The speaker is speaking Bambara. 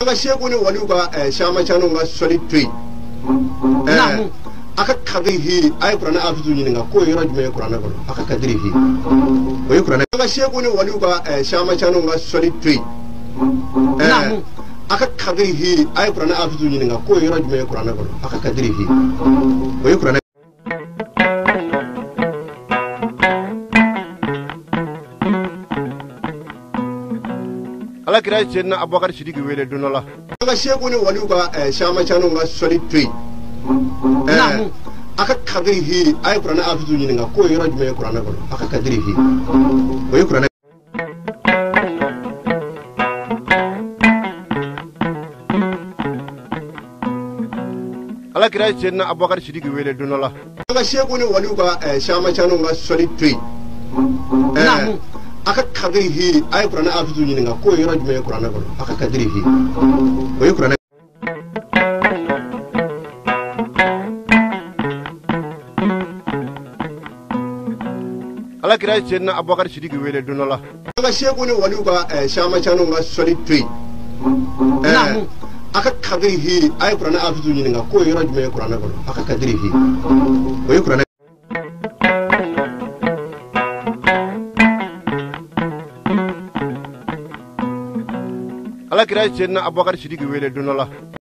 Anga sheku ni waluga shama chano nga solid tree. Aka kadri hi ay kurana afizu nyinga ko yora jume kurana kono aka kadri hi ko kurana anga sheku ni waluga shama chano nga solid tree. Aka kadri hi ay kurana afizu nyinga ko yora jume kurana kono aka kadri hi ko kurana ala kira chenna Abubakar Sidiki wele dunola anga sheku ni waluga shama chano nga solid tree. Aka kadri hi ay kurana afizu nyinga ko yora jume kurana kono aka kadri hi ko kurana ala kira chenna Abubakar Sidiki wele dunola anga sheku ni waluga shama chano nga solid tree. Aka kadri hi ay kurana afizu nyinga ko yora jume kurana kono aka kadri hi ko kurana ala kira chenna Abubakar Sidiki wele dunola anga sheku ni waluga shama chano nga solid tree. Aka kadri hi ay kurana afizu nyinga ko yora jume kurana kono aka kadri hi ko kurana ala kira chenna Abubakar Sidiki wele dunola